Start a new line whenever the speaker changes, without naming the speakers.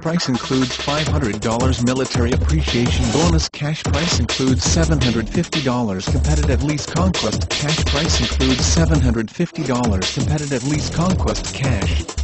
price includes $500 military appreciation bonus. Cash price includes $750 competitive lease. Conquest cash price includes $750 competitive lease. Conquest cash